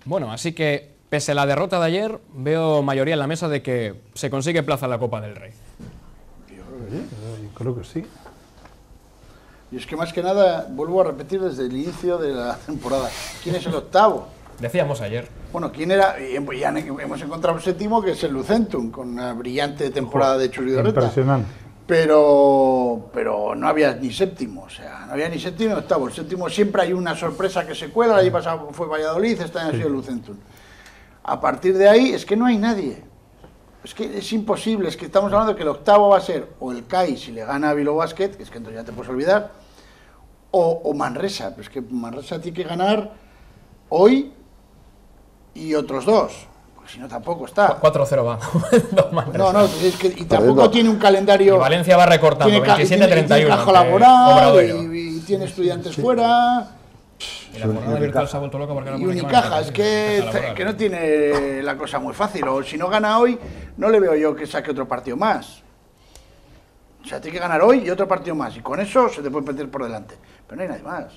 Bueno, así que, pese a la derrota de ayer, veo mayoría en la mesa de que se consigue plaza en la Copa del Rey. Yo creo que sí. Y es que más que nada, vuelvo a repetir desde el inicio de la temporada, ¿quién es el octavo? Decíamos ayer. Bueno, ¿quién era? Ya hemos encontrado un séptimo, que es el Lucentum, con una brillante temporada de Chus Vidorreta. Impresionante. Pero no había ni séptimo, o sea, no había ni séptimo ni octavo. El séptimo siempre hay una sorpresa que se cuela, el año pasado fue Valladolid, este año ha sido el Lucentum. A partir de ahí es que no hay nadie. Es que es imposible, es que estamos hablando de que el octavo va a ser o el CAI si le gana a Bilbao Basket, que es que entonces ya te puedes olvidar, o Manresa, pero es que Manresa tiene que ganar hoy y otros dos, porque si no tampoco está. 4-0 va. No, es que y tampoco tiene un calendario. Y Valencia va recortando, 27-31. Tiene caja laboral y tiene estudiantes fuera. Y la jornada virtual se ha vuelto loca porque Y Unicaja, es que no tiene la cosa muy fácil. O si no gana hoy, no le veo yo que saque otro partido más. O sea, tiene que ganar hoy y otro partido más. Y con eso se te puede meter por delante. Pero no hay nadie más.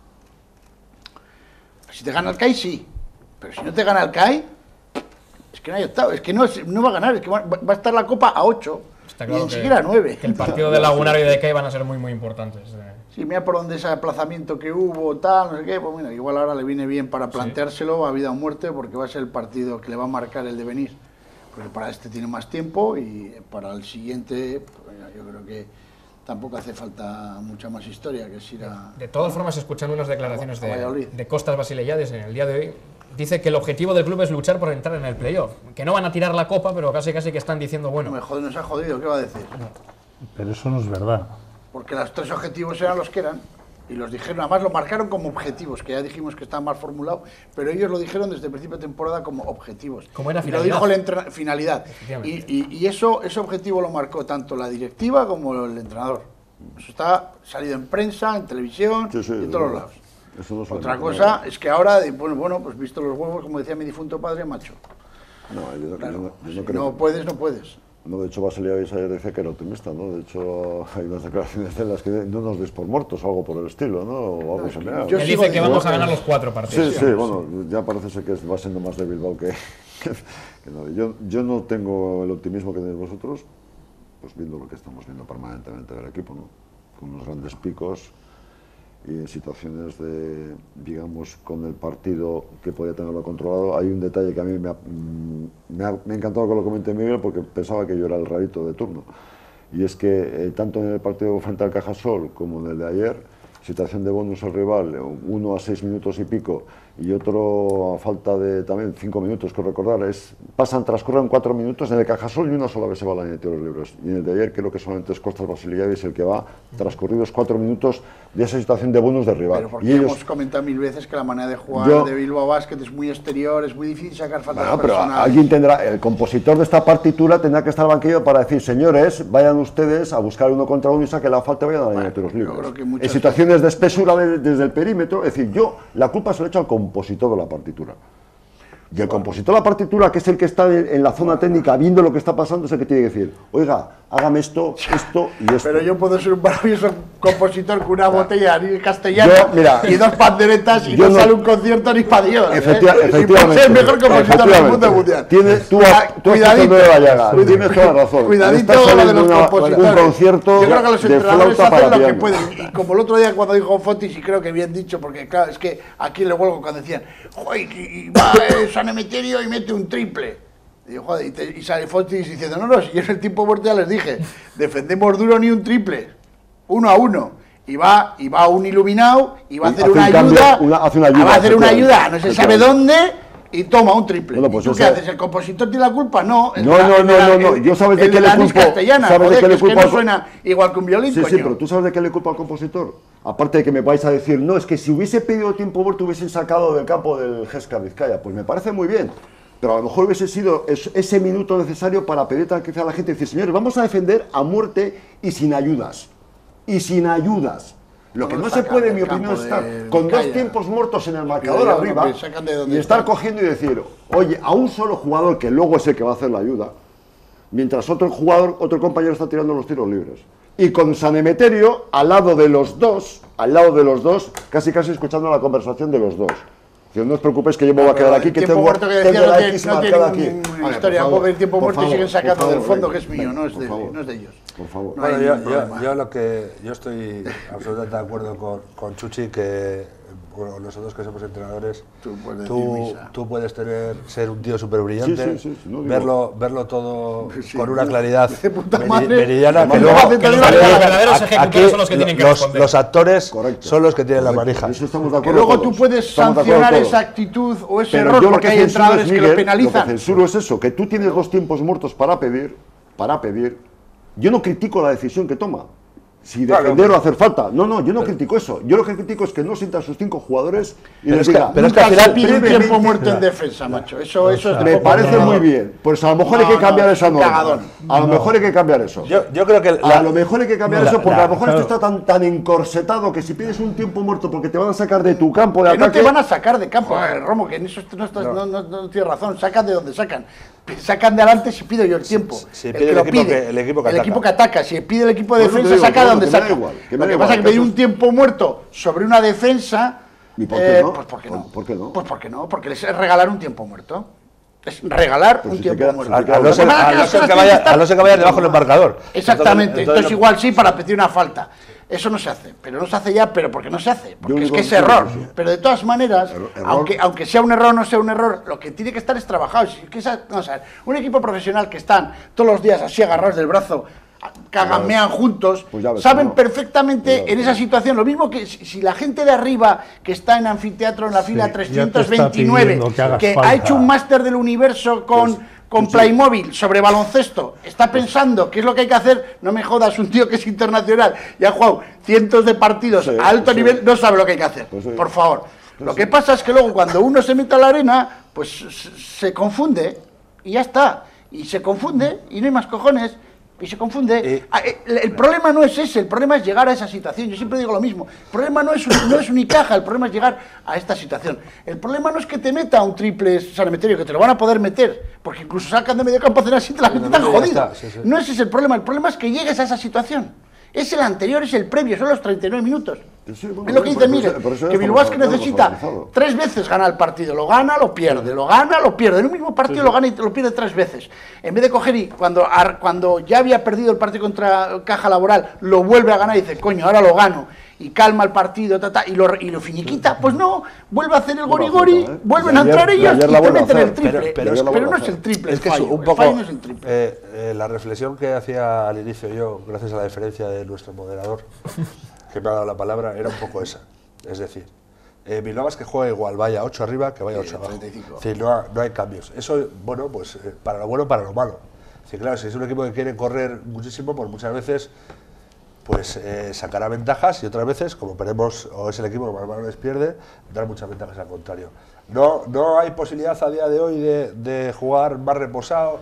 Si te gana el CAI, sí. Pero si no te gana el CAI, es que no hay octavo. Es que no va a ganar. Es que va a estar la Copa a 8. Está claro y ni siquiera a 9. Que el partido de Lagunario y de CAI van a ser muy, muy importantes. Sí, mira por dónde ese aplazamiento que hubo, tal, no sé qué, pues mira, igual ahora le viene bien para planteárselo a vida o muerte, porque va a ser el partido que le va a marcar el devenir, porque para este tiene más tiempo y para el siguiente, pues mira, yo creo que tampoco hace falta mucha más historia, que es ir a... De todas formas, escuchando unas declaraciones de Costas Basilellades en el día de hoy, dice que el objetivo del club es luchar por entrar en el playoff, que no van a tirar la copa, pero casi que están diciendo, bueno... Nos ha jodido, ¿qué va a decir? Pero eso no es verdad. Porque los tres objetivos eran los que eran, y los dijeron, además lo marcaron como objetivos, que ya dijimos que estaba mal formulado, pero ellos lo dijeron desde el principio de temporada como objetivos. Como era finalidad. Y lo dijo el finalidad. Y ese objetivo lo marcó tanto la directiva como el entrenador. Eso está salido en prensa, en televisión, y en todos los lados. Eso no Otra cosa es que ahora, bueno, pues visto los huevos, como decía mi difunto padre, macho. No, claro, yo si creo. No puedes. No, de hecho, Basilellades ayer decía que era optimista, ¿no? De hecho, hay unas declaraciones en las que no nos des por muertos, algo por el estilo, ¿no? O algo similar. Él dice que vamos a ganar los 4 partidos. Sí, bueno, ya parece ser que va siendo más de Bilbao que nadie. Yo no tengo el optimismo que tenéis vosotros, pues viendo lo que estamos viendo permanentemente del equipo, ¿no? Con unos grandes picos y en situaciones de, digamos, con el partido que podía tenerlo controlado. Hay un detalle que a mí me ha encantado que lo comente Miguel, porque pensaba que yo era el rarito de turno, y es que tanto en el partido frente al Cajasol como en el de ayer, situación de bonus al rival, uno a 6 minutos y pico y otro a falta de también 5 minutos, que recordar, transcurren 4 minutos en el Cajasol y una sola vez se va a la línea de tiros libres, y en el de ayer creo que solamente es Costas Basilellades el que va transcurridos 4 minutos de esa situación de bonus del rival. Pero porque y ellos, hemos comentado 1000 veces que la manera de jugar de Bilbao Basket es muy exterior, es muy difícil sacar faltas personales. Pero alguien tendrá, el compositor de esta partitura tendrá que estar al banquillo para decir, señores, vayan ustedes a buscar uno contra uno y saquen la falta y vayan a la línea de tiros libres. En situaciones de espesura desde el perímetro, es decir, la culpa se la he hecho al compositor de la partitura. Y el compositor de la partitura, que es el que está en la zona técnica viendo lo que está pasando, es el que tiene que decir, oiga, hágame esto y esto. Pero yo puedo ser un maravilloso compositor con una botella castellana y 2 panderetas y no sale un concierto ni para Dios. Efectivamente. Y puedo ser el mejor compositor del mundo mundial. Cuidadito, tienes toda la razón. Cuidadito con lo de los compositores. Un concierto yo creo que los de entrenadores flauta hacen para lo que piano. pueden. Y como el otro día cuando dijo Fotis, y creo que bien dicho, porque claro, es que aquí le huelgo cuando decían, joder, y va San Emeterio y mete un triple. Y, joder, y sale Fotis diciendo, no, si yo en el tiempo muerto ya les dije, defendemos duro ni un triple, 1 a 1. Y va un iluminado y va a hacer una ayuda, va a hacer una ayuda, no se sabe dónde, y toma un triple. Bueno, pues ¿Y tú qué haces? ¿El compositor tiene la culpa? No. No. Yo sabes de qué le culpo. ¿Sabes de qué le culpo? Es que no suena igual que un violín, Sí, pero tú sabes de qué le culpo al compositor. Aparte de que me vais a decir, no, es que si hubiese pedido tiempo muerto hubiesen sacado del campo del Gesca Vizcaya. Pues me parece muy bien. Pero a lo mejor hubiese sido ese minuto necesario para pedir tranquilidad a la gente y decir, señores, vamos a defender a muerte y sin ayudas. Lo que no se puede, en mi opinión, es estar con 2 tiempos muertos en el marcador arriba y estar cogiendo y decir, oye, a un solo jugador, que luego es el que va a hacer la ayuda, mientras otro compañero está tirando los tiros libres. Y con San Emeterio al lado de los dos, casi escuchando la conversación de los dos. Que no os preocupéis que yo me voy a quedar aquí, que tengo la X marcada aquí. Historia, poco el tiempo muerto y siguen sacando del fondo, que es mío, no es de ellos. Por favor. Bueno, yo estoy absolutamente de acuerdo con Chuchi, que bueno, nosotros que somos entrenadores, tú puedes ser un tío súper brillante, no verlo todo con una claridad meridiana, que luego los verdaderos ejecutores son los que tienen que responder. Los actores son los que tienen la manija. Que luego tú puedes sancionar esa actitud o ese error, porque hay entrenadores que lo penalizan. Lo que censuro es eso, que tú tienes 2 tiempos muertos para pedir. Yo no critico la decisión que toma. Si defender o hacer falta. No, yo no critico eso. Yo lo que critico es que no sientan a sus 5 jugadores y les diga, pero es que al final pide un tiempo muerto en defensa, macho. Eso es me parece muy bien. Pues a lo mejor hay que cambiar esa norma. A lo mejor hay que cambiar eso. Yo creo que a lo mejor hay que cambiar eso, porque a lo mejor esto está tan encorsetado que si pides un tiempo muerto porque te van a sacar de tu campo de ataque. No te van a sacar de campo, Romo, que en eso no tienes razón. Sacan de donde sacan. Sacan de adelante si pido yo el tiempo. Si pide el equipo que ataca. Si pide el equipo de defensa, saca de donde saca. Lo que pasa es que pedir un tiempo muerto sobre una defensa. ¿Y por qué no? Pues ¿por qué no? ¿Por qué no? Pues porque no, porque les es regalar un tiempo muerto. Es regalar un tiempo muerto. A no ser que vaya debajo del marcador. Exactamente. Entonces igual sí para pedir una falta. Eso no se hace, pero no se hace ya, pero ¿por qué no se hace? Porque es que es error. Pero de todas maneras, aunque sea un error o no sea un error, lo que tiene que estar es trabajado. Vamos a ver, un equipo profesional que están todos los días así agarrados del brazo, cagamean juntos, saben perfectamente en esa situación, lo mismo que si la gente de arriba que está en anfiteatro en la fila 329, que ha hecho un máster del universo con Playmobil sobre baloncesto, está pensando qué es lo que hay que hacer, no me jodas, un tío que es internacional y ha jugado cientos de partidos a alto nivel, no sabe lo que hay que hacer, por favor. Lo que pasa es que luego cuando uno se mete a la arena, pues se confunde y ya está, y se confunde y no hay más cojones. Y se confunde. El problema no es ese, el problema es llegar a esa situación. Yo siempre digo lo mismo. El problema no es Unicaja, el problema es llegar a esta situación. El problema no es que te meta un triple San Emeterio, que te lo van a poder meter, porque incluso sacan de medio campo a cenar así, te la meten tan jodida. No ese es el problema es que llegues a esa situación. Es el anterior, es el previo, son los 39 minutos. Es lo que dice Miguel, que Bilbao que necesita 3 veces ganar el partido. Lo gana, lo pierde, lo gana, lo pierde. En un mismo partido lo gana y lo pierde 3 veces. En vez de coger y cuando ya había perdido el partido contra Caja Laboral, lo vuelve a ganar y dice, coño, ahora lo gano. Y calma el partido, y lo finiquita, pues no, vuelve a hacer el gori-gori, vuelven a entrar ellos y te meten el triple. Pero no es el triple, es que fallo, un poco no es el triple. La reflexión que hacía al inicio yo, gracias a la deferencia de nuestro moderador, que me ha dado la palabra, era un poco esa. Es decir, Bilbao es que juega igual, vaya 8 arriba que vaya 8 abajo. Es decir, no hay cambios. Eso, bueno, pues para lo bueno, para lo malo. Es decir, claro, si es un equipo que quiere correr muchísimo, pues muchas veces pues sacará ventajas y otras veces, como veremos, o es el equipo que más balones pierde, dar muchas ventajas al contrario. No hay posibilidad a día de hoy de jugar más reposado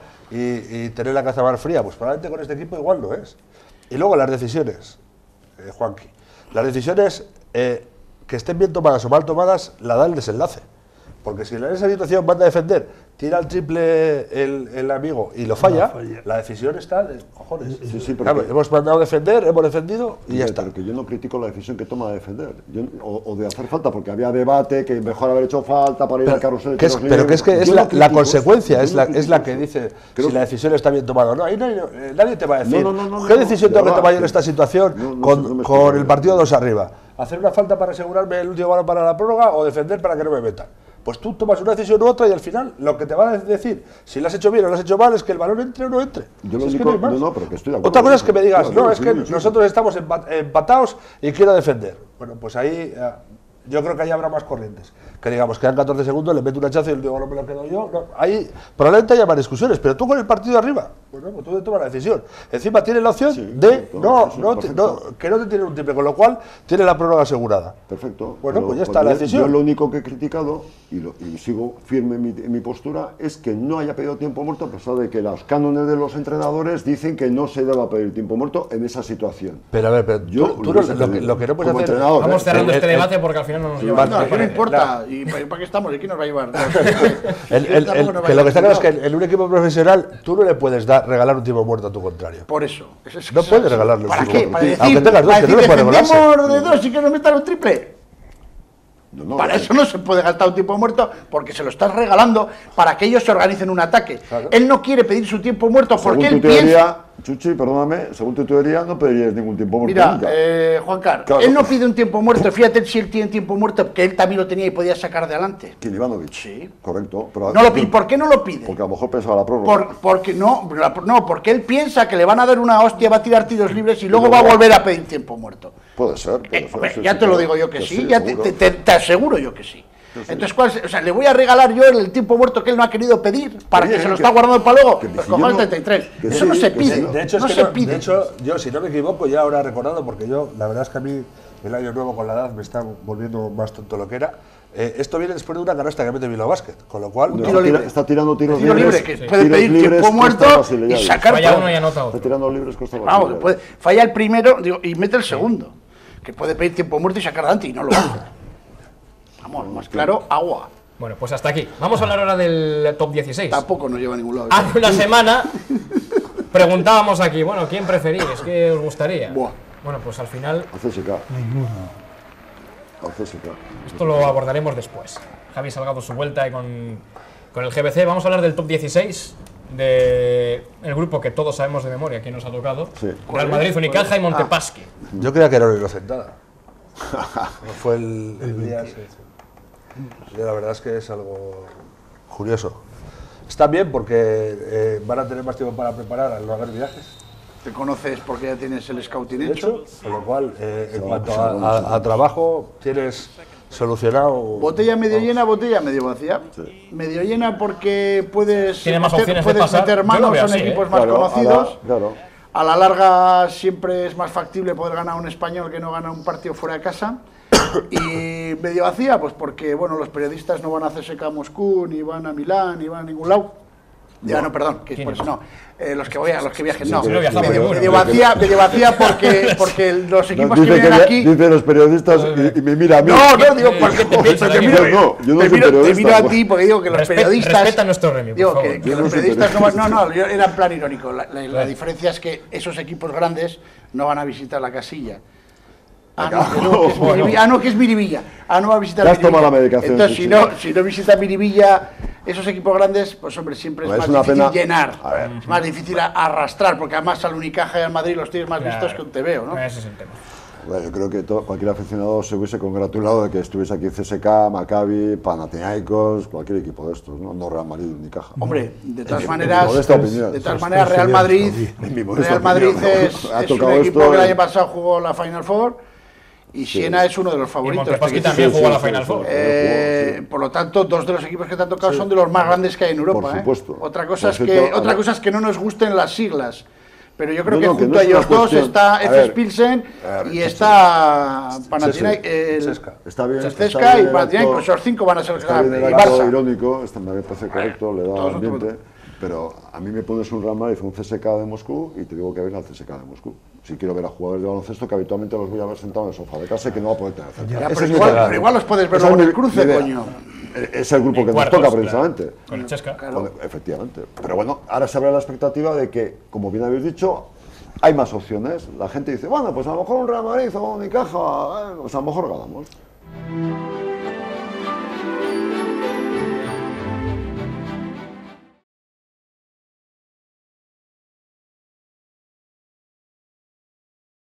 y tener la cabeza más fría, pues probablemente con este equipo igual no es. Y luego las decisiones, Juanqui, las decisiones que estén bien tomadas o mal tomadas, la da el desenlace. Porque si en esa situación van a defender, tira el triple el amigo y lo falla, la decisión está de cojones. Claro, hemos mandado a defender, hemos defendido y ya está. Pero que yo no critico la decisión que toma de defender o de hacer falta, porque había debate que mejor haber hecho falta para ir al carrusel. Pero que es que es la consecuencia, es la que dice si la decisión está bien tomada o no. Ahí nadie te va a decir qué decisión tengo que tomar yo en esta situación con el partido 2 arriba. ¿Hacer una falta para asegurarme el último balón para la prórroga o defender para que no me metan? Pues tú tomas una decisión u otra y al final lo que te va a decir si lo has hecho bien o lo has hecho mal es que el balón entre o no entre. Yo lo digo, no, pero que estoy de acuerdo. Otra cosa es que me digas, no, es que nosotros estamos empatados y quiero defender. Bueno, pues ahí yo creo que ahí habrá más corrientes. Que digamos, quedan 14 segundos, le meto un hachazo y el último balón me lo quedo yo. No, ahí probablemente haya más discusiones, pero tú con el partido de arriba, bueno, pues tú te tomas la decisión. Encima tienes la opción de que no te tienen un triple, con lo cual tienes la prórroga asegurada. Perfecto. Bueno, pues ya está la decisión. Yo lo único que he criticado, y sigo firme en mi postura, es que no haya pedido tiempo muerto, a pesar de que los cánones de los entrenadores dicen que no se deba pedir tiempo muerto en esa situación. Pero a ver, tú lo que no puedes hacer... Vamos cerrando este debate porque al final no nos lleva. No importa. ¿Y para qué estamos? ¿Y quién nos va a llevar? Que lo que está claro es que en un equipo profesional tú no le puedes regalar un tiempo muerto a tu contrario. Por eso. No puedes regalarle un ¿Para tiempo qué? muerto. Para decir, aunque tengas dos, que no le puedes regalarse. de 2 y que nos metan un triple. Para eso no se puede gastar un tiempo muerto, porque se lo estás regalando para que ellos se organicen un ataque. Claro. Él no quiere pedir su tiempo muerto porque él piensa... Chuchi, perdóname, según tu teoría no pedirías ningún tiempo muerto. Mira, Juan Carlos, claro. Él no pide un tiempo muerto, fíjate si él tiene tiempo muerto, que él también lo tenía y podía sacar de adelante. ¿Quién, Ivanovic? Sí. Correcto. Pero no lo pide. ¿Por qué no lo pide? Porque a lo mejor pensaba la prórroga. Porque él piensa que le van a dar una hostia, va a tirar tiros libres y luego va a volver a pedir tiempo muerto. Puede ser. Ya te lo digo yo que sí, ya te aseguro yo que sí. Entonces, le voy a regalar yo el tiempo muerto que él no ha querido pedir para que se lo está guardando para luego. Pues coja el 33. Eso no se pide. De hecho, de hecho, yo, si no me equivoco, ya ahora he recordado, porque yo, la verdad es que a mí, el año nuevo con la edad me está volviendo más tonto lo que era. Esto viene después de una canasta que mete Bilbao Basket, con lo cual... Está tirando tiros libres. Que puede pedir tiempo muerto y sacar... Falla uno y anota otro. Está tirando libres Costa Vamos, falla el primero y mete el segundo. Que puede pedir tiempo muerto y sacar adelante y no lo hace. Vamos, más claro, agua. Bueno, pues hasta aquí. Vamos a hablar ahora del top 16. Tampoco nos lleva a ningún lado. Hace una semana preguntábamos aquí, bueno, ¿quién preferís? ¿Qué os gustaría? Buah. Bueno, pues al final... A CSK. A CSK. Esto lo abordaremos después. Javi Salgado su vuelta y con el GBC. Vamos a hablar del top 16 del grupo que todos sabemos de memoria quién nos ha tocado. Sí. Real Madrid, Unicaja y Montepaschi. Yo creía que era una sentada. No fue el día ese. La verdad es que es algo curioso. Está bien porque van a tener más tiempo para preparar al no haber viajes. Te conoces porque ya tienes el scouting hecho. Con lo cual, en cuanto a trabajo, tienes solucionado. Botella medio llena, botella medio vacía. Sí. Medio llena porque puedes meter manos, son equipos más conocidos. A la larga siempre es más factible poder ganar un español que no gana un partido fuera de casa. Y medio vacía, pues porque bueno, los periodistas no van a CSKA a Moscú, ni van a Milán, ni van a ningún lado. Ya no, perdón, que es por eso no. Los que viajen, no. Medio vacía porque los equipos que vienen aquí. Dicen los periodistas y me mira a mí. No, digo, porque te miro a ti, porque digo que los periodistas. Respeta nuestro gremio. Digo que los periodistas no, era en plan irónico. La diferencia es que esos equipos grandes no van a visitar la casilla. Que es Miribilla. No va a visitar Miribilla. La medicación. Entonces, si no visita Miribilla, esos equipos grandes, pues hombre, siempre es más difícil llenar. Es más difícil arrastrar, porque además al Unicaja y al Madrid los tienes más vistos que un TVO, ¿no? Ese es el tema. Bueno, yo creo que cualquier aficionado se hubiese congratulado de que estuviese aquí CSKA, Maccabi, Panathinaikos, cualquier equipo de estos, no Real Madrid, Unicaja. Hombre, de todas maneras, Real Madrid es un equipo que el año pasado jugó la Final Four. Y Siena es uno de los favoritos. Y Montepaschi también jugó a la Final Four. Por lo tanto, dos de los equipos que te han tocado son de los más grandes que hay en Europa. Por supuesto. Otra cosa es que no nos gusten las siglas. Pero yo creo que junto a ellos dos está FS Pilsen y está Panathinaikos. Está bien. CSKA y Panathinaikos. Esos 5 van a ser el Barça. Irónico, me parece correcto, le da ambiente. Pero a mí me pones un Real Madrid, un CSKA de Moscú y te digo que venga al CSKA de Moscú. Si quiero ver a jugadores de baloncesto que habitualmente los voy a ver sentados en el sofá de casa y que no va a poder tener cerca. Pero igual los puedes ver luego en el cruce, coño. Es el grupo que nos toca precisamente. Con el Chesca. Efectivamente. Pero bueno, ahora se abre la expectativa de que, como bien habéis dicho, hay más opciones. La gente dice, bueno, pues a lo mejor un Real Madrid o un Unicaja, pues a lo mejor ganamos.